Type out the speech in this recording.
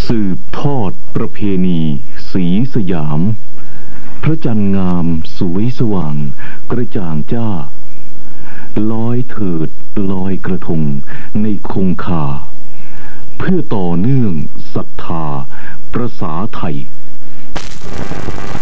สืบทอดประเพณีสีสยามพระจันทร์งามสวยสว่างกระจ่างจ้าลอยเถิดลอยกระทงในคงคาเพื่อต่อเนื่องศรัทธาประสาไทย